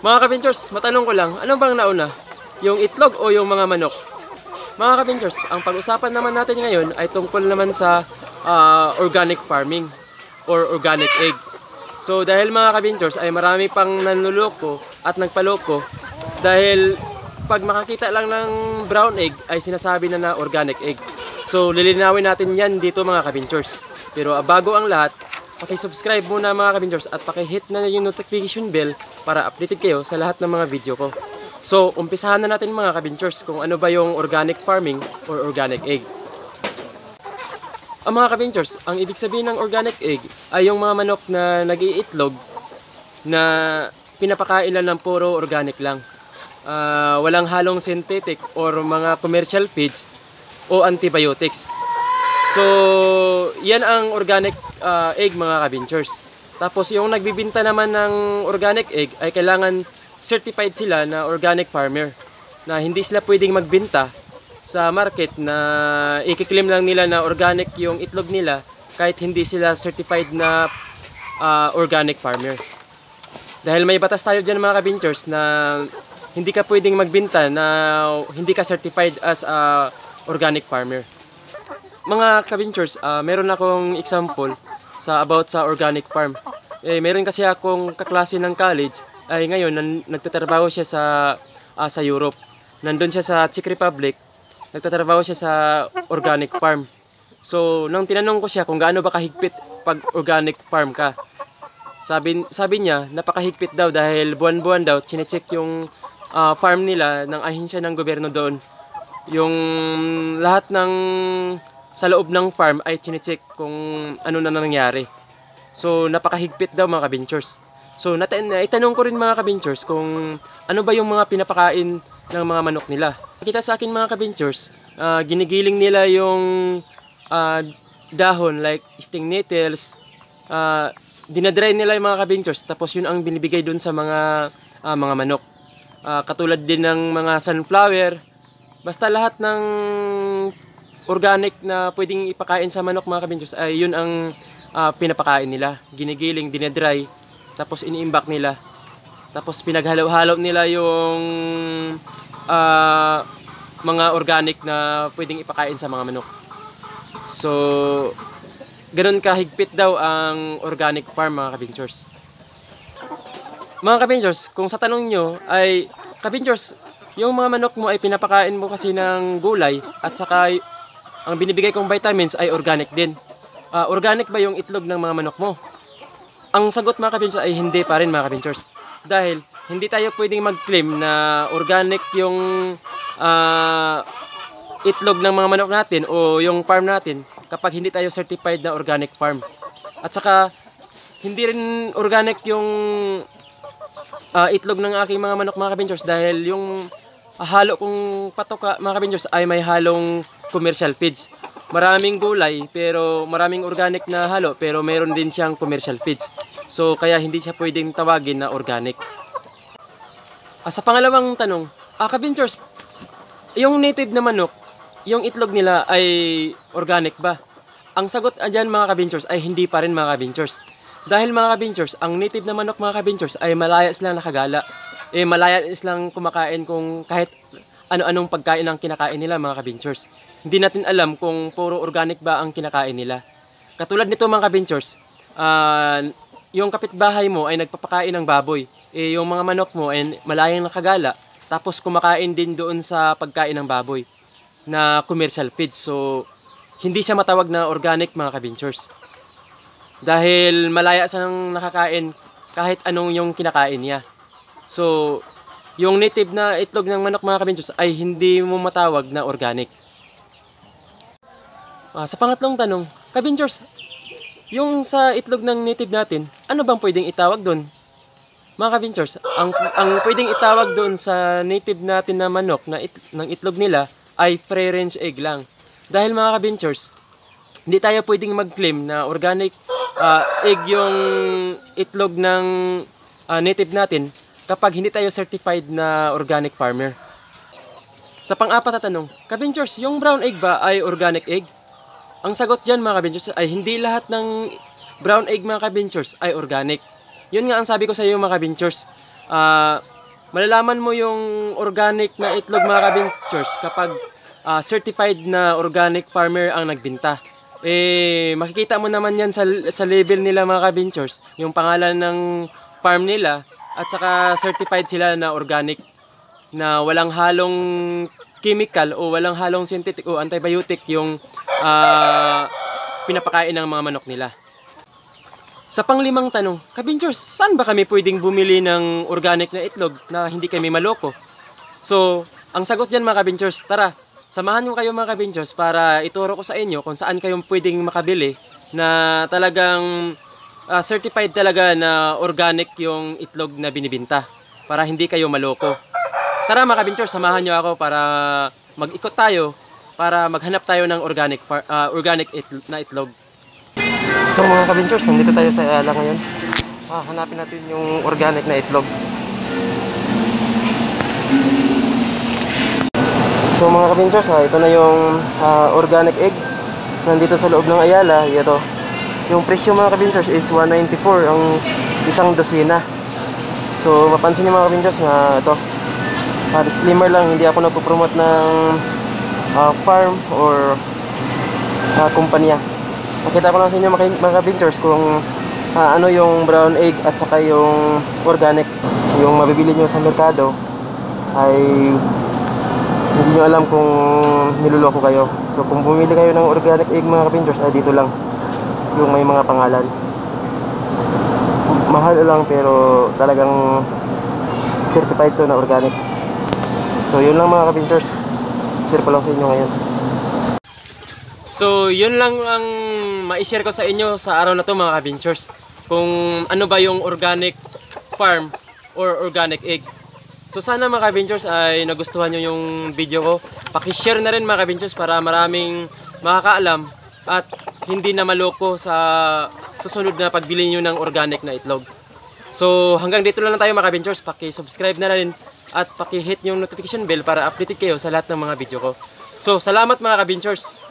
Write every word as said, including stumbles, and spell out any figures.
Mga kabinters, matanong ko lang, ano bang nauna? Yung itlog o yung mga manok? Mga kabinters, ang pag-usapan naman natin ngayon ay tungkol naman sa uh, organic farming or organic egg. So dahil mga kabinters ay marami pang nanluloko at nagpaloko dahil pag makakita lang ng brown egg ay sinasabi na na organic egg. So lilinawin natin yan dito mga kabinters. Pero uh, bago ang lahat, paki-subscribe muna mga kabinters at paki-hit na yung notification bell para updated kayo sa lahat ng mga video ko. So, umpisahan na natin mga kabinters kung ano ba yung organic farming or organic egg. Ang mga kabinters, ang ibig sabihin ng organic egg ay yung mga manok na nag-iitlog na pinapakain lang ng puro organic lang. Uh, walang halong synthetic or mga commercial feeds o antibiotics. So, yan ang organic uh, egg mga kabinters. Tapos yung nagbibinta naman ng organic egg ay kailangan certified sila na organic farmer. Na hindi sila pwedeng magbenta sa market na ikiklaim lang nila na organic yung itlog nila kahit hindi sila certified na uh, organic farmer. Dahil may batas tayo dyan mga kabinters na hindi ka pwedeng magbenta na hindi ka certified as a organic farmer. Mga kabinters, uh, meron akong example sa about sa organic farm. Eh, meron kasi akong kaklase ng college ay ngayon nan, nagtatrabaho siya sa uh, sa Europe. Nandun siya sa Czech Republic, nagtatrabaho siya sa organic farm. So, nang tinanong ko siya kung gaano ba kahigpit pag organic farm ka. Sabi sabi niya, napakahigpit daw dahil buwan-buwan daw chine-check yung uh, farm nila ng ahensya ng gobyerno doon. Yung lahat ng sa loob ng farm ay chine-check kung ano na nangyari. So, napakahigpit daw mga kabinters. So, naitanong ko rin mga kabinters kung ano ba yung mga pinapakain ng mga manok nila. Nakita sa akin mga kabinters, uh, ginigiling nila yung uh, dahon like sting nettles, uh, dinadry nila yung mga kabinters, tapos yun ang binibigay dun sa mga uh, mga manok. Uh, katulad din ng mga sunflower, basta lahat ng organic na pwedeng ipakain sa manok mga kabinters ay yun ang uh, pinapakain nila. Ginigiling, dinedry, tapos iniimbak nila. Tapos pinaghalo-halo nila yung uh, mga organic na pwedeng ipakain sa mga manok. So, ganun kahigpit daw ang organic farm mga kabinters. Mga kabinters, kung sa tanong nyo ay, kabinters, yung mga manok mo ay pinapakain mo kasi ng gulay at saka ang binibigay kong vitamins ay organic din. Uh, organic ba yung itlog ng mga manok mo? Ang sagot mga kabinters ay hindi pa rin mga kabinters. Dahil hindi tayo pwedeng mag-claim na organic yung uh, itlog ng mga manok natin o yung farm natin kapag hindi tayo certified na organic farm. At saka hindi rin organic yung uh, itlog ng aking mga manok mga kabinters dahil yung uh, halo kong patoka mga kabinters ay may halong commercial feeds. Maraming gulay pero maraming organic na halo pero meron din siyang commercial feeds. So kaya hindi siya pwedeng tawagin na organic. Ah, sa pangalawang tanong, ah, kabinters, yung native na manok, yung itlog nila ay organic ba? Ang sagot dyan mga kabinters ay hindi pa rin mga kabinters. Dahil mga kabinters, ang native na manok mga kabinters ay malaya silang nakagala. Eh malaya silang kumakain kung kahit ano-anong pagkain ang kinakain nila mga kabinters. Hindi natin alam kung puro organic ba ang kinakain nila. Katulad nito mga kabinters, uh, yung kapitbahay mo ay nagpapakain ng baboy. Eh, yung mga manok mo ay malayang nakagala, tapos kumakain din doon sa pagkain ng baboy na commercial feeds. So, hindi siya matawag na organic mga kabinters. Dahil malaya siyang nakakain kahit anong yung kinakain niya. So, yung native na itlog ng manok mga kabinters ay hindi mo matawag na organic. Uh, sa pangatlong tanong, kabinters, yung sa itlog ng native natin, ano bang pwedeng itawag doon? Mga kabinters, ang, ang pwedeng itawag doon sa native natin na manok na it, ng itlog nila ay free-range egg lang. Dahil mga kabinters, hindi tayo pwedeng mag-claim na organic uh, egg yung itlog ng uh, native natin kapag hindi tayo certified na organic farmer. Sa pang-apat na tanong, kabinters, yung brown egg ba ay organic egg? Ang sagot dyan mga kabinters ay hindi lahat ng brown egg mga kabinters ay organic. Yun nga ang sabi ko sa iyo mga kabinters. Uh, malalaman mo yung organic na itlog mga kabinchers kapag uh, certified na organic farmer ang nagbinta. Eh, makikita mo naman yan sa, sa label nila mga kabinchers, yung pangalan ng farm nila at saka certified sila na organic, na walang halong chemical o walang halong synthetic o antibiotic yung uh, pinapakain ng mga manok nila. Sa panglimang tanong, kabinchers, saan ba kami pwedeng bumili ng organic na itlog na hindi kami maloko? So, ang sagot dyan mga kabinchers, tara, samahan ko kayo mga kabinchers para ituro ko sa inyo kung saan kayo pwedeng makabili na talagang uh, certified talaga na organic yung itlog na binibinta para hindi kayo maloko. Tara mga kabinchers, samahan nyo ako para mag-ikot tayo para maghanap tayo ng organic uh, organic itl- na itlog. So mga kabinchers, nandito tayo sa Ayala ngayon. Ah, hanapin natin yung organic na itlog. So mga kabinchers, ha, ito na yung uh, organic egg nandito sa loob ng Ayala. Ito. Yung presyo mga kabinchers is one ninety-four ang isang dosina. So mapansin niyo mga kabinchers nga ito. Uh, disclaimer lang, hindi ako nagpo-promote ng uh, farm or uh, kumpanya. Makita ko lang sa inyo mga, mga kabinchers kung uh, ano yung brown egg at saka yung organic. Yung mabibili nyo sa merkado ay hindi nyo alam kung niluloko kayo. So kung bumili kayo ng organic egg mga kabinchers, ay dito lang yung may mga pangalan. Mahal lang pero talagang certified to na organic. So yun lang mga kabinchers, share ko lang sa inyo ngayon. So yun lang ang ma-share ko sa inyo sa araw na to mga kabinchers, kung ano ba yung organic farm or organic egg. So sana mga kabinchers ay nagustuhan nyo yung video ko. Paki-share na rin mga kabinchers para maraming makakaalam at hindi na maloko sa susunod na pagbili nyo ng organic na itlog. So hanggang dito lang tayo mga kabinchers. Paki-subscribe na rin at paki-hit yung notification bell para updated kayo sa lahat ng mga video ko. So salamat mga kabinchers.